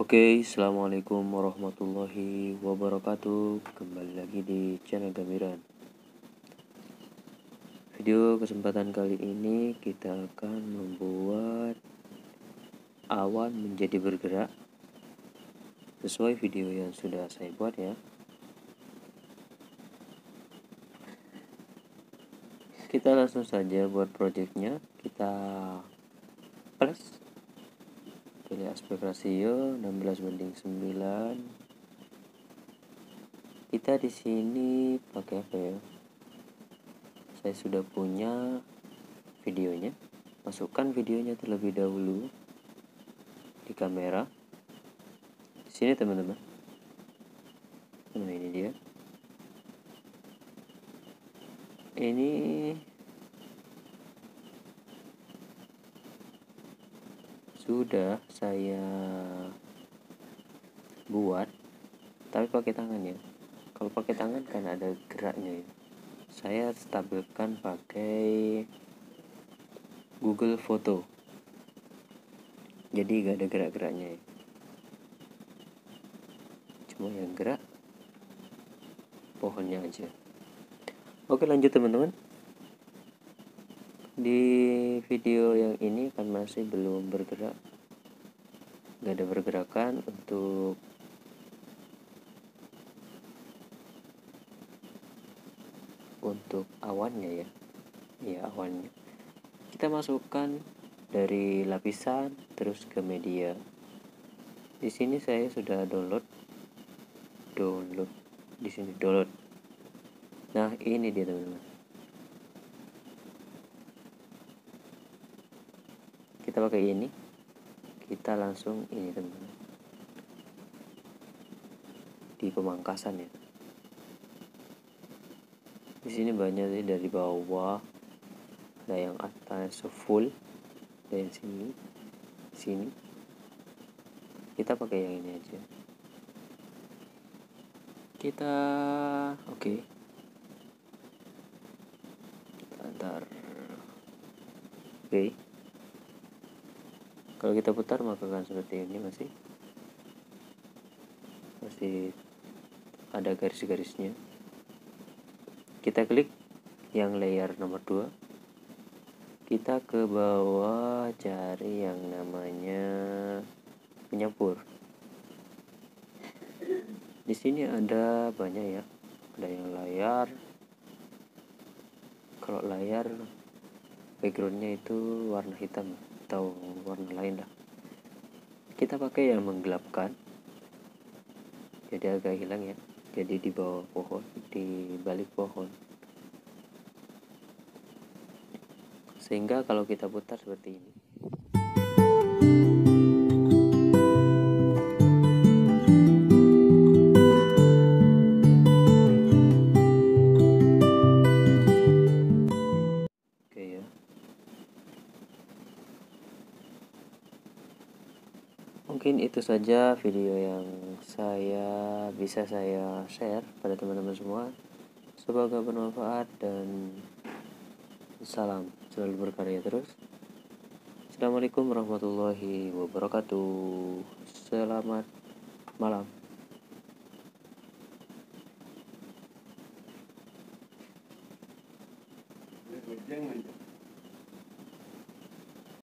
Oke, assalamualaikum warahmatullahi wabarakatuh. Kembali lagi di channel Gamiran. Video kesempatan kali ini kita akan membuat awan menjadi bergerak sesuai video yang sudah saya buat ya. Kita langsung saja buat projectnya. Kita plus, pilih aspek rasio 16:9. Kita di sini pakai apa ya? Saya sudah punya videonya. Masukkan videonya terlebih dahulu di kamera. Di sini teman-teman. Nah, ini dia. Ini sudah saya buat, tapi pakai tangan ya. Kalau pakai tangan kan ada geraknya ya. Saya stabilkan pakai Google Foto, jadi gak ada gerak-geraknya ya. Cuma yang gerak pohonnya aja. Oke, lanjut teman-teman. Di video yang ini kan masih belum bergerak, gak ada pergerakan untuk awannya ya. Ya, awannya kita masukkan dari lapisan terus ke media. Di sini saya sudah download di sini download. Nah, ini dia teman-teman. Kita pakai ini, kita langsung ini teman-teman, di pemangkasan ya. Di sini banyak sih, dari bawah ada yang atas full, dan sini kita pakai yang ini aja. Kita oke. Antar oke. Kalau kita putar maka akan seperti ini, masih ada garis-garisnya. Kita klik yang layer nomor 2. Kita ke bawah cari yang namanya penyampur. Di sini ada banyak ya. Ada yang layar. Kalau layar backgroundnya itu warna hitam atau warna lain lah. Kita pakai yang menggelapkan, jadi agak hilang ya. Jadi di bawah pohon, di balik pohon, sehingga kalau kita putar seperti ini. Oke ya. Mungkin itu saja video yang bisa saya share pada teman-teman semua. Semoga bermanfaat dan salam selalu berkarya terus. Assalamualaikum warahmatullahi wabarakatuh. Selamat malam.